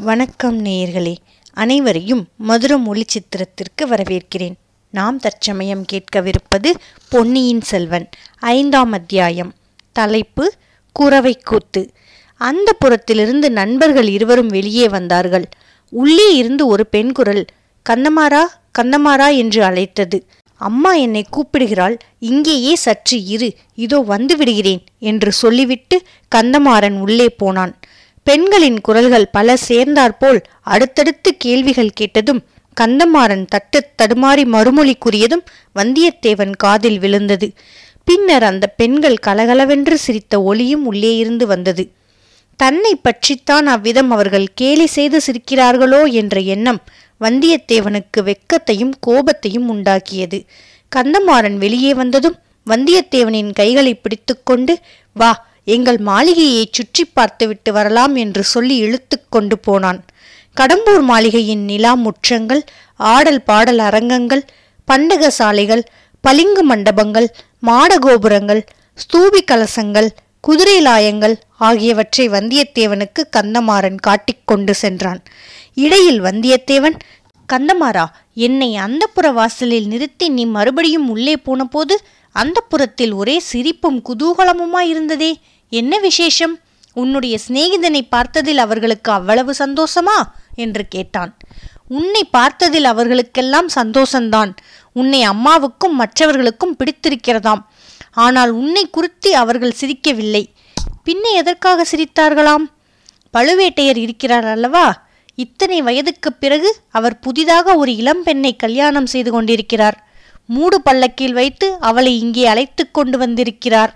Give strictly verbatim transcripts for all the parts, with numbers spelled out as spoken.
வணக்கம் நேயர்களே, அனைவரையும் மதுரம் ஒளி சித்திரத்திற்கு வரவேற்கிறேன். நாம் தற்சமயம் கேட்கவிருப்பது பொன்னியின் செல்வன் ஐந்தாம் அத்தியாயம். தலைப்பு குரவை கூத்து. அந்த புறத்திலிருந்து நண்பர்கள் இருவரும் வெளியே வந்தார்கள். உள்ளே இருந்து ஒரு பெண் குரல் கந்தமாரா கந்தமாரா என்று அழைத்தது. அம்மா என்னை கூப்பிடுகிறாள், இங்கேயே சற்று இரு, இதோ வந்து விடுகிறேன் என்று சொல்லிவிட்டு கந்தமாறன் உள்ளே போனான். பெண்களின் குரல்கள் பல சேர்ந்தாற்போல் அடுத்தடுத்து கேள்விகள் கேட்டதும் கந்தமாறன் தட்டு தடுமாறி மறுமொழி கூறியதும் வந்தியத்தேவன் காதில் விழுந்தது. பின்னர் அந்த பெண்கள் கலகலவென்று சிரித்த ஒலியும் உள்ளே இருந்து வந்தது. தன்னை பற்றித்தான் அவ்விதம் அவர்கள் கேலி செய்து சிரிக்கிறார்களோ என்ற எண்ணம் வந்தியத்தேவனுக்கு வெட்கத்தையும் கோபத்தையும் உண்டாக்கியது. கந்தமாறன் வெளியே வந்ததும் வந்தியத்தேவனின் கைகளை பிடித்து கொண்டு, வா, எங்கள் மாளிகையை சுற்றி பார்த்துவிட்டு வரலாம் என்று சொல்லி இழுத்து கொண்டு போனான். கடம்பூர் மாளிகையின் நிலா முற்றங்கள், ஆடல் பாடல் அரங்கங்கள், பண்டக சாலைகள், பளிங்கு மண்டபங்கள், மாடகோபுரங்கள், ஸ்தூபி கலசங்கள், குதிரை லாயங்கள் ஆகியவற்றை வந்தியத்தேவனுக்கு கந்தமாறன் காட்டிக்கொண்டு சென்றான். இடையில் வந்தியத்தேவன், கந்தமாறா, என்னை அந்த புற வாசலில் நிறுத்தி நீ மறுபடியும் உள்ளே போன போது அந்த புறத்தில் ஒரே சிரிப்பும் குதூகலமுமாயிருந்ததே, என்ன விசேஷம்? உன்னுடைய சிநேகிதனை பார்த்ததில் அவர்களுக்கு அவ்வளவு சந்தோஷமா என்று கேட்டான். உன்னை பார்த்ததில் அவர்களுக்கெல்லாம் சந்தோஷந்தான். உன்னை அம்மாவுக்கும் மற்றவர்களுக்கும் பிடித்திருக்கிறதாம். ஆனால் உன்னை குறித்து அவர்கள் சிரிக்கவில்லை. பின்ன எதற்காக சிரித்தார்களாம்? பழுவேட்டையர் இருக்கிறார் அல்லவா? இத்தனை வயதுக்கு பிறகு அவர் புதிதாக ஒரு இளம் பெண்ணை கல்யாணம் செய்து கொண்டிருக்கிறார். மூடு பல்லக்கில் வைத்து அவளை இங்கே அழைத்து கொண்டு வந்திருக்கிறார்.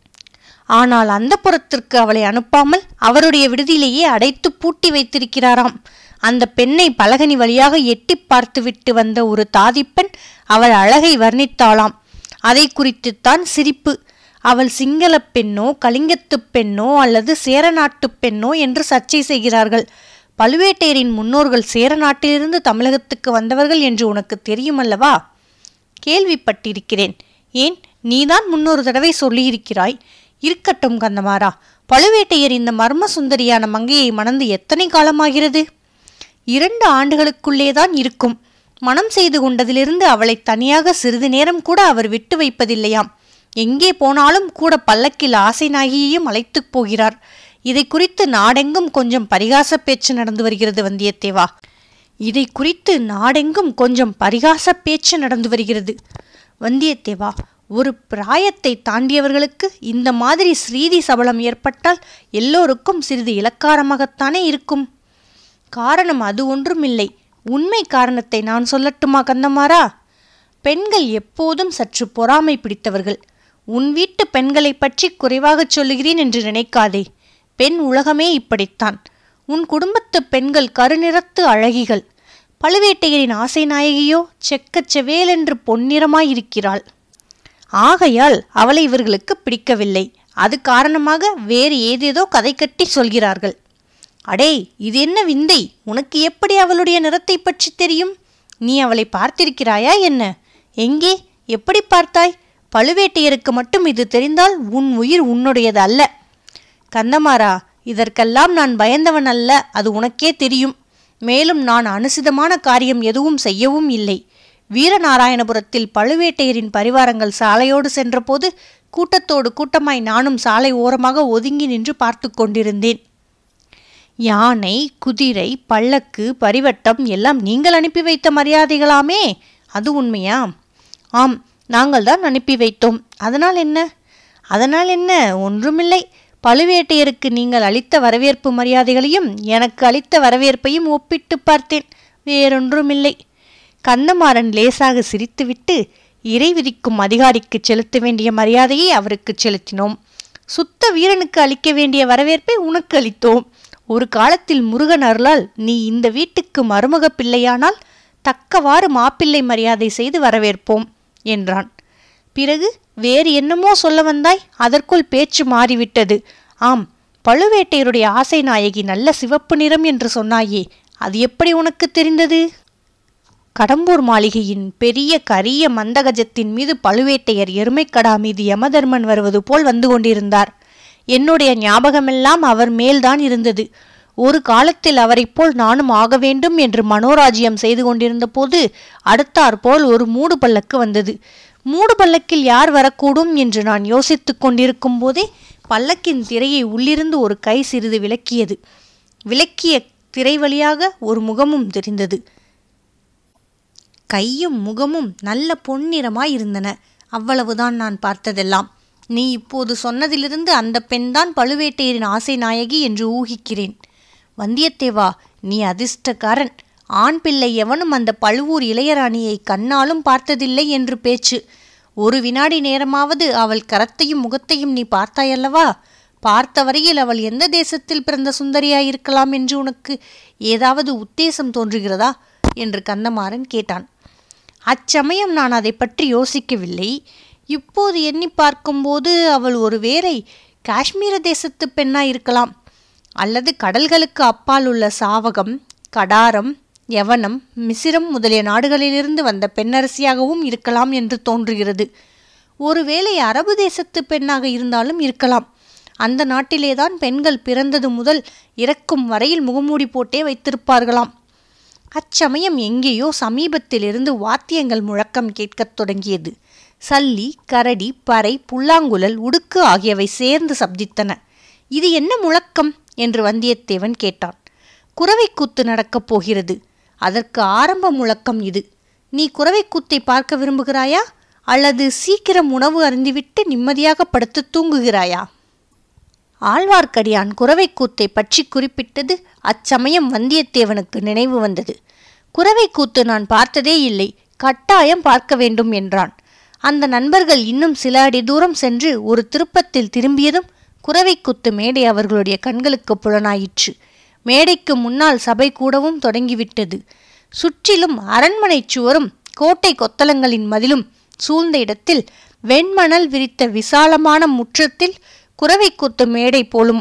ஆனால் அந்த புறத்திற்கு அவளை அனுப்பாமல் அவருடைய விடுதியிலேயே அடைத்து பூட்டி வைத்திருக்கிறாராம். அந்த பெண்ணை பலகனி வழியாக எட்டி பார்த்துவிட்டு வந்த ஒரு தாதிப்பெண் அவள் அழகை வர்ணித்தாளாம். அதை குறித்துத்தான் சிரிப்பு. அவள் சிங்கள பெண்ணோ கலிங்கத்து பெண்ணோ அல்லது சேரநாட்டு பெண்ணோ என்று சர்ச்சை செய்கிறார்கள். பழுவேட்டையரின் முன்னோர்கள் சேர நாட்டிலிருந்து தமிழகத்துக்கு வந்தவர்கள் என்று உனக்கு தெரியுமல்லவா? கேள்விப்பட்டிருக்கிறேன். ஏன், நீதான் முன்னொரு தடவை சொல்லியிருக்கிறாய். இருக்கட்டும் கந்தமாறா, பழுவேட்டையர் இந்த மர்ம சுந்தரியான மங்கையை மணந்து எத்தனை காலமாகிறது? இரண்டு ஆண்டுகளுக்குள்ளேதான் இருக்கும். மனம் செய்து கொண்டதிலிருந்து அவளை தனியாக சிறிது நேரம் கூட அவர் விட்டு வைப்பதில்லையாம். எங்கே போனாலும் கூட பல்லக்கில் ஆசை நாயகியையும் அழைத்து போகிறார். இதை குறித்து நாடெங்கும் கொஞ்சம் பரிகாச பேச்சு நடந்து வருகிறது வந்தியத்தேவா. இதை குறித்து நாடெங்கும் கொஞ்சம் பரிகாச பேச்சு நடந்து வருகிறது வந்தியத்தேவா. ஒரு பிராயத்தை தாண்டியவர்களுக்கு இந்த மாதிரி ஸ்ரீதி சபலம் ஏற்பட்டால் எல்லோருக்கும் சிறிது இலக்காரமாகத்தானே இருக்கும். காரணம் அது ஒன்றுமில்லை. உண்மை காரணத்தை நான் சொல்லட்டுமா கந்தமாறா? பெண்கள் எப்போதும் சற்று பொறாமை பிடித்தவர்கள். உன் வீட்டு பெண்களை பற்றி குறைவாக சொல்லுகிறேன் என்று நினைக்காதே. பெண் உலகமே இப்படித்தான். உன் குடும்பத்து பெண்கள் கருநிறத்து அழகிகள். பழுவேட்டையரின் ஆசை நாயகியோ செக்கச்செவேலென்று பொன்னிறமாயிருக்கிறாள். ஆகையால் அவளை இவர்களுக்கு பிடிக்கவில்லை. அது காரணமாக வேறு ஏதேதோ கதை கட்டி சொல்கிறார்கள். அடே, இது என்ன விந்தை! உனக்கு எப்படி அவளுடைய நிறத்தை பற்றி தெரியும்? நீ அவளை பார்த்திருக்கிறாயா என்ன? எங்கே, எப்படி பார்த்தாய்? பழுவேட்டையருக்கு மட்டும் இது தெரிந்தால் உன் உயிர் உன்னுடையது அல்ல. கந்தமாறா, இதற்கெல்லாம் நான் பயந்தவன் அல்ல, அது உனக்கே தெரியும். மேலும் நான் அனுசிதமான காரியம் எதுவும் செய்யவும் இல்லை. வீரநாராயணபுரத்தில் பழுவேட்டையரின் பரிவாரங்கள் சாலையோடு சென்றபோது கூட்டத்தோடு கூட்டமாய் நானும் சாலை ஓரமாக ஒதுங்கி நின்று பார்த்து கொண்டிருந்தேன். யானை, குதிரை, பல்லக்கு, பரிவட்டம் எல்லாம் நீங்கள் அனுப்பி வைத்த மரியாதைகளாமே, அது உண்மையா? ஆம், நாங்கள் தான் அனுப்பி வைத்தோம். அதனால் என்ன? அதனால் என்ன? ஒன்றுமில்லை. பழுவேட்டையருக்கு நீங்கள் அளித்த வரவேற்பு மரியாதைகளையும் எனக்கு அளித்த வரவேற்பையும் ஒப்பிட்டு பார்த்தேன். வேறொன்றுமில்லை. கந்தமாறன் லேசாக சிரித்துவிட்டு, இறை விதிக்கும் அதிகாரிக்கு செலுத்த வேண்டிய மரியாதையை அவருக்கு செலுத்தினோம். சுத்த வீரனுக்கு அளிக்க வேண்டிய வரவேற்பை உனக்கு அளித்தோம். ஒரு காலத்தில் முருகன் அருளால் நீ இந்த வீட்டுக்கு மருமக பிள்ளையானால் தக்கவாறு மாப்பிள்ளை மரியாதை செய்து வரவேற்போம் என்றான். பிறகு வேறு என்னமோ சொல்ல வந்தாய், அதற்குள் பேச்சு மாறிவிட்டது. ஆம், பழுவேட்டையருடைய ஆசை நாயகி நல்ல சிவப்பு நிறம் என்று சொன்னாயே, அது எப்படி உனக்கு தெரிந்தது? கடம்பூர் மாளிகையின் பெரிய கரிய மந்தகஜத்தின் மீது பழுவேட்டையர் எருமைக்கடா மீது யமதர்மன் வருவது போல் வந்து கொண்டிருந்தார். என்னுடைய ஞாபகமெல்லாம் அவர் மேல்தான் இருந்தது. ஒரு காலத்தில் அவரைப் போல் நானும் ஆக வேண்டும் என்று மனோராஜ்யம் செய்து கொண்டிருந்த போது அடுத்தாற்போல் ஒரு மூடு பல்லக்கு வந்தது. மூடு பல்லக்கில் யார் வரக்கூடும் என்று நான் யோசித்துக் கொண்டிருக்கும் போதே பல்லக்கின் திரையை உள்ளிருந்து ஒரு கை சிறிது விலக்கியது. விலக்கிய திரை வழியாக ஒரு முகமும் தெரிந்தது. கையும் முகமும் நல்ல பொன்னிறமாய் இருந்தன. அவ்வளவுதான் நான் பார்த்ததெல்லாம். நீ இப்போது சொன்னதிலிருந்து அந்த பெண்தான் பழுவேட்டையரின் ஆசை நாயகி என்று ஊகிக்கிறேன். வந்தியத்தேவா, நீ அதிர்ஷ்டக்காரன். ஆண் பிள்ளை எவனும் அந்த பழுவூர் இளையராணியை கண்ணாலும் பார்த்ததில்லை என்று பேச்சு. ஒரு வினாடி நேரமாவது அவள் கரத்தையும் முகத்தையும் நீ பார்த்தாயல்லவா? பார்த்த வரையில் அவள் எந்த தேசத்தில் பிறந்த சுந்தரியாயிருக்கலாம் என்று உனக்கு ஏதாவது உத்தேசம் தோன்றுகிறதா என்று கந்தமாறன் கேட்டான். அச்சமயம் நான் அதை பற்றி யோசிக்கவில்லை. இப்போது எண்ணி பார்க்கும்போது அவள் ஒருவேளை காஷ்மீர தேசத்து பெண்ணாயிருக்கலாம், அல்லது கடல்களுக்கு அப்பால் உள்ள சாவகம், கடாரம், யவனம், மிசிரம் முதலிய நாடுகளிலிருந்து வந்த பெண்ணரசியாகவும் இருக்கலாம் என்று தோன்றுகிறது. ஒருவேளை அரபு தேசத்து பெண்ணாக இருந்தாலும் இருக்கலாம். அந்த நாட்டிலேதான் பெண்கள் பிறந்தது முதல் இறக்கும் வரையில் முகமூடி போட்டே வைத்திருப்பார்களாம். அச்சமயம் எங்கேயோ சமீபத்திலிருந்து வாத்தியங்கள் முழக்கம் கேட்கத் தொடங்கியது. சல்லி, கரடி, பறை, புல்லாங்குழல், உடுக்கு ஆகியவை சேர்ந்து சப்தித்தன. இது என்ன முழக்கம் என்று வந்தியத்தேவன் கேட்டான். குரவைக்கூத்து நடக்கப் போகிறது. அதற்கு ஆரம்ப முழக்கம் இது. நீ குரவைக்கூத்தை பார்க்க விரும்புகிறாயா, அல்லது சீக்கிரம் உணவு அருந்திவிட்டு நிம்மதியாக படுத்து தூங்குகிறாயா? ஆழ்வார்க்கடியான் குரவைக்கூத்தை பற்றி குறிப்பிட்டது அச்சமயம் வந்தியத்தேவனுக்கு நினைவு வந்தது. குரவைக்கூத்து நான் பார்த்ததே இல்லை, கட்டாயம் பார்க்க வேண்டும் என்றான். அந்த நண்பர்கள் இன்னும் சில அடி தூரம் சென்று ஒரு திருப்பத்தில் திரும்பியதும் குரவைக்கூத்து மேடை அவர்களுடைய கண்களுக்கு புலனாயிற்று. மேடைக்கு முன்னால் சபை கூடவும் தொடங்கிவிட்டது. சுற்றிலும் அரண்மனை சுவரும் கோட்டை கொத்தளங்களின் மதிலும் சூழ்ந்த இடத்தில் வெண்மணல் விரித்த விசாலமான முற்றத்தில் குரவைக்கூத்து மேடை போலும்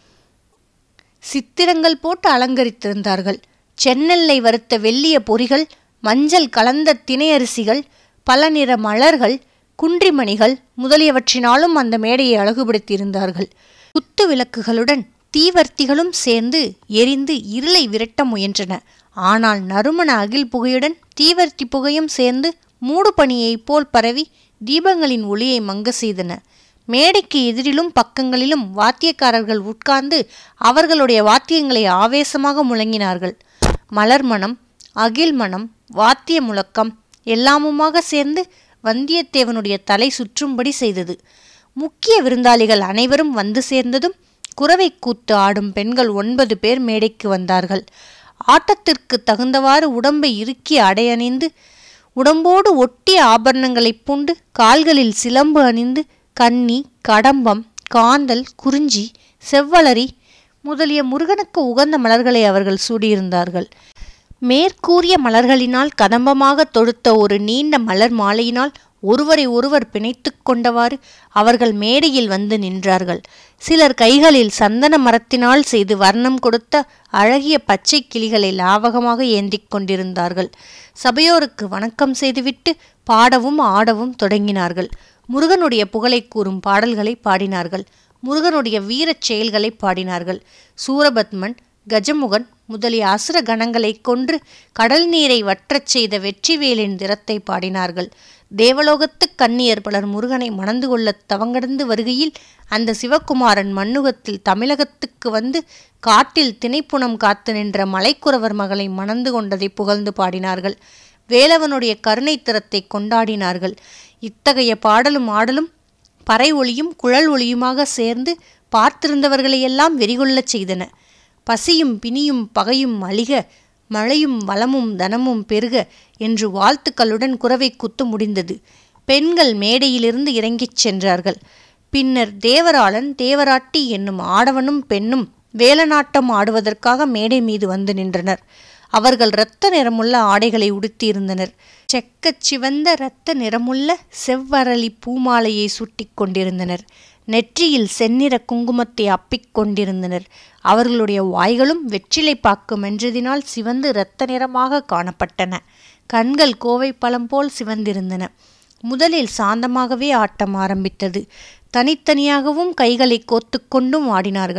சித்திரங்கள் போட்டு அலங்கரித்திருந்தார்கள். சென்னெல்லை வறுத்த வெள்ளிய பொறிகள், மஞ்சள் கலந்த திணையரிசிகள், பல நிற மலர்கள், குன்றிமணிகள் முதலியவற்றினாலும் அந்த மேடையை அழகுபடுத்தியிருந்தார்கள். குத்து விளக்குகளுடன் தீவர்த்திகளும் சேர்ந்து எரிந்து இருளை விரட்ட முயன்றன. ஆனால் நறுமண அகில் புகையுடன் தீவர்த்தி புகையும் சேர்ந்து மூடு பனியைப் போல் பரவி தீபங்களின் ஒளியை மங்க செய்தன. மேடைக்கு எதிரிலும் பக்கங்களிலும் வாத்தியக்காரர்கள் உட்கார்ந்து அவர்களுடைய வாத்தியங்களை ஆவேசமாக முழங்கினார்கள். மலர் மனம், அகில் மனம், வாத்திய முழக்கம் எல்லாமுமாக சேர்ந்து வந்தியத்தேவனுடைய தலை சுற்றும்படி செய்தது. முக்கிய விருந்தாளிகள் அனைவரும் வந்து சேர்ந்ததும் குரவை கூத்து ஆடும் பெண்கள் ஒன்பது பேர் மேடைக்கு வந்தார்கள். ஆட்டத்திற்கு தகுந்தவாறு உடம்பை இறுக்கி அடையணிந்து, உடம்போடு ஒட்டிய ஆபரணங்களை பூண்டு, கால்களில் சிலம்பு அணிந்து, கன்னி, கடம்பம், காந்தல், குறிஞ்சி, செவ்வளரி முதலிய முருகனுக்கு உகந்த மலர்களை அவர்கள் சூடியிருந்தார்கள். மேற்கூறிய மலர்களினால் கதம்பமாக தொடுத்த ஒரு நீண்ட மலர் மாலையினால் ஒருவரை ஒருவர் பிணைத்து கொண்டவாறு அவர்கள் மேடையில் வந்து நின்றார்கள். சிலர் கைகளில் சந்தன மரத்தினால் செய்து வர்ணம் கொடுத்த அழகிய பச்சை கிளிகளை லாவகமாக ஏந்திக் கொண்டிருந்தார்கள். சபையோருக்கு வணக்கம் செய்துவிட்டு பாடவும் ஆடவும் தொடங்கினார்கள். முருகனுடைய புகழை கூறும் பாடல்களை பாடினார்கள். முருகனுடைய வீரச் செயல்களை பாடினார்கள். சூரபத்மன், கஜமுகன் முதலிய அசுர கணங்களை கொன்று கடல் நீரை வற்றச் செய்த வெற்றிவேலின் திறத்தை பாடினார்கள். தேவலோகத்து கன்னியர் பலர் முருகனை மணந்து கொள்ள தவங்கடந்து வருகையில் அந்த சிவகுமாரன் மண்ணுகத்தில் தமிழகத்துக்கு வந்து காட்டில் திணைப்புணம் காத்து நின்ற மலைக்குறவர் மகளை மணந்து கொண்டதை புகழ்ந்து பாடினார்கள். வேலவனுடைய கருணை திறத்தை கொண்டாடினார்கள். இத்தகைய பாடலும் ஆடலும் பறை ஒளியும் குழல் ஒளியுமாக சேர்ந்து பார்த்திருந்தவர்களையெல்லாம் வெறிகொள்ளச் செய்தன. பசியும் பிணியும் பகையும் அழிக, மழையும் வளமும் தனமும் பெருக என்று வாழ்த்துக்களுடன் குரவை குத்து முடிந்தது. பெண்கள் மேடையிலிருந்து இறங்கிச் சென்றார்கள். பின்னர் தேவராளன், தேவராட்டி என்னும் ஆடவனும் பெண்ணும் வேலநாட்டம் ஆடுவதற்காக மேடை மீது வந்து நின்றனர். அவர்கள் இரத்த நிறமுள்ள ஆடைகளை உடுத்தியிருந்தனர். செக்கச் சிவந்த இரத்த நிறமுள்ள செவ்வரளி பூமாலையை சூட்டி கொண்டிருந்தனர். நெற்றியில் செந்நிற குங்குமத்தை அப்பிக் கொண்டிருந்தனர். அவர்களுடைய வாய்களும் வெற்றிலை பாக்கு மென்றதினால் சிவந்து இரத்த நிறமாக காணப்பட்டன. கண்கள் கோவை பழம் போல் சிவந்திருந்தன. முதலில் சாந்தமாகவே ஆட்டம் ஆரம்பித்தது. தனித்தனியாகவும் கைகளை கோத்து கொண்டும் ஆடினார்கள்.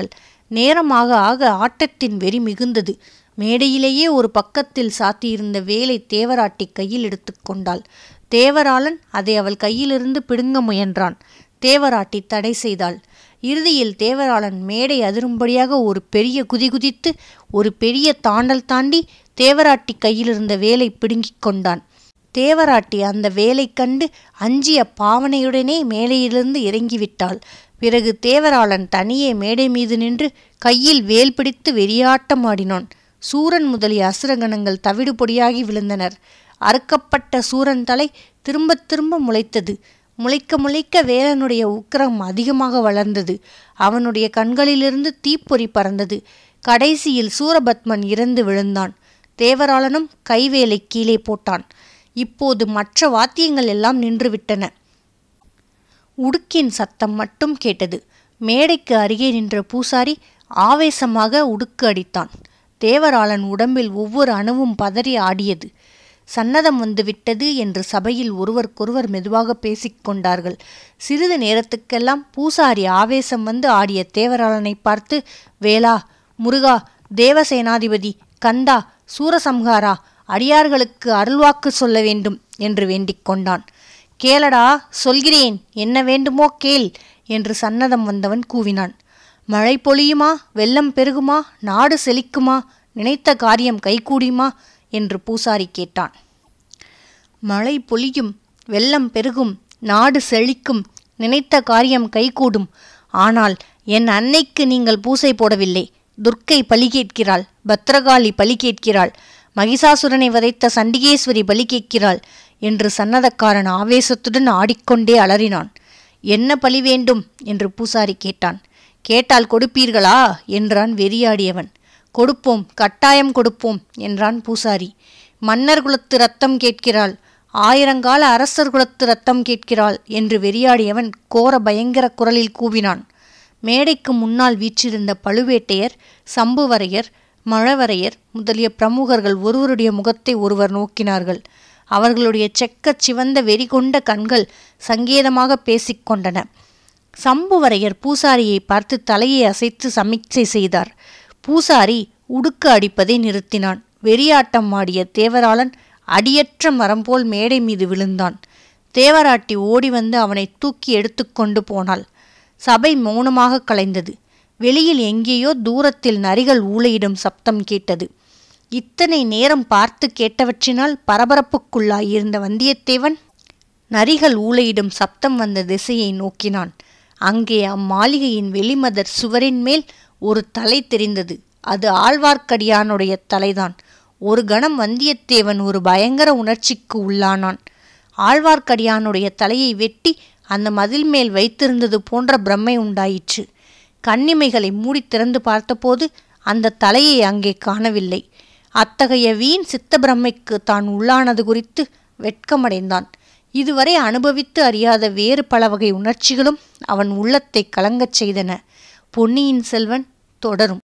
நேரமாக ஆக ஆட்டத்தின் வெறி மிகுந்தது. மேடையிலேயே ஒரு பக்கத்தில் சாத்தியிருந்த வேலை தேவராட்டி கையில் எடுத்து கொண்டாள். தேவராளன் அதை அவள் கையிலிருந்து பிடுங்க முயன்றான். தேவராட்டி தடை செய்தாள். இறுதியில் தேவராளன் மேடை அதிரும்படியாக ஒரு பெரிய குதி குதித்து ஒரு பெரிய தாண்டல் தாண்டி தேவராட்டி கையிலிருந்த வேலை பிடுங்கிக் கொண்டான். தேவராட்டி அந்த வேலை கண்டு அஞ்சிய பாவனையுடனே மேடையிலிருந்து இறங்கிவிட்டாள். பிறகு தேவராளன் தனியே மேடை மீது நின்று கையில் வேல் பிடித்து வெறியாட்டமாடினான். சூரன் முதலிய அசுரகணங்கள் தவிடு பொடியாகி விழுந்தனர். அறுக்கப்பட்ட சூரன் தலை திரும்ப திரும்ப முளைத்தது. முளைக்க முளைக்க வேலனுடைய உக்கிரம் அதிகமாக வளர்ந்தது. அவனுடைய கண்களிலிருந்து தீப்பொறி பறந்தது. கடைசியில் சூரபத்மன் இறந்து விழுந்தான். தேவராளனும் கைவேலை கீழே போட்டான். இப்போது மற்ற வாத்தியங்கள் எல்லாம் நின்றுவிட்டன. உடுக்கின் சத்தம் மட்டும் கேட்டது. மேடைக்கு அருகே நின்ற பூசாரி ஆவேசமாக உடுக்கு அடித்தான். தேவராளன் உடம்பில் ஒவ்வொரு அணுவும் பதறி ஆடியது. சன்னதம் வந்து விட்டது என்று சபையில் ஒருவருக்கொருவர் மெதுவாக பேசிக்கொண்டார்கள். சிறிது நேரத்துக்கெல்லாம் பூசாரி ஆவேசம் வந்து ஆடிய தேவராளனை பார்த்து, வேளா, முருகா, தேவசேனாதிபதி, கந்தா, சூரசம்ஹாரா, அடியார்களுக்கு அருள்வாக்கு சொல்ல வேண்டும் என்று வேண்டிக் கொண்டான். கேளடா, சொல்கிறேன், என்ன வேண்டுமோ கேள் என்று சன்னதம் வந்தவன் கூவினான். மழை பொழியுமா, வெள்ளம் பெருகுமா, நாடு செழிக்குமா, நினைத்த காரியம் கைகூடியுமா என்று பூசாரி கேட்டான். மழை பொழியும், வெள்ளம் பெருகும், நாடு செழிக்கும், நினைத்த காரியம் கைகூடும். ஆனால் என் அன்னைக்கு நீங்கள் பூசை போடவில்லை. துர்க்கை பலி கேட்கிறாள், பத்ரகாளி பலி கேட்கிறாள், மகிஷாசுரனை வதைத்த சண்டிகேஸ்வரி பலி கேட்கிறாள் என்று சன்னதக்காரன் ஆவேசத்துடன் ஆடிக்கொண்டே அலறினான். என்ன பலி வேண்டும் என்று பூசாரி கேட்டான். கேட்டால் கொடுப்பீர்களா என்றான் வெறியாடியவன். கொடுப்போம், கட்டாயம் கொடுப்போம் என்றான் பூசாரி. மன்னர் குலத்து ரத்தம் கேட்கிறாள், ஆயிரங்கால அரசர் குலத்து ரத்தம் கேட்கிறாள் என்று வெறியாடியவன் கோர பயங்கர குரலில் கூவினான். மேடைக்கு முன்னால் வீற்றிருந்த பழுவேட்டையர், சம்புவரையர், மழவரையர் முதலிய பிரமுகர்கள் ஒருவருடைய முகத்தை ஒருவர் நோக்கினார்கள். அவர்களுடைய செக்கச் சிவந்த வெறி கொண்ட கண்கள் சங்கேதமாக பேசிக்கொண்டன. சம்புவரையர் பூசாரியை பார்த்து தலையை அசைத்து சமிக்சை செய்தார். பூசாரி உடுக்கு அடிப்பதை நிறுத்தினான். வெறியாட்டம் ஆடிய தேவராளன் அடியற்ற மரம் போல் மேடை மீது விழுந்தான். தேவராட்டி ஓடி வந்து அவனை தூக்கி எடுத்துக்கொண்டு போனாள். சபை மௌனமாக கலைந்தது. வெளியில் எங்கேயோ தூரத்தில் நரிகள் ஊளையிடும் சப்தம் கேட்டது. இத்தனை நேரம் பார்த்து கேட்டவற்றினால் பரபரப்புக்குள்ளாயிருந்த வந்தியத்தேவன் நரிகள் ஊளையிடும் சப்தம் வந்த திசையை நோக்கினான். அங்கே அம்மாளிகையின் வெளிமதர் சுவரின் மேல் ஒரு தலை தெரிந்தது. அது ஆழ்வார்க்கடியானுடைய தலைதான். ஒரு கணம் வந்தியத்தேவன் ஒரு பயங்கர உணர்ச்சிக்கு உள்ளானான். ஆழ்வார்க்கடியானுடைய தலையை வெட்டி அந்த மதில் மேல் வைத்திருந்தது போன்ற பிரம்மை உண்டாயிற்று. கண்ணிமைகளை மூடி திறந்து பார்த்தபோது அந்த தலையை அங்கே காணவில்லை. அத்தகைய வீண் சித்த பிரம்மைக்கு தான் உள்ளானது குறித்து வெட்கமடைந்தான். இதுவரை அனுபவித்து அறியாத வேறு பல வகை உணர்ச்சிகளும் அவன் உள்ளத்தை கலங்கச் செய்தன. பொன்னியின் செல்வன் தொடரும்.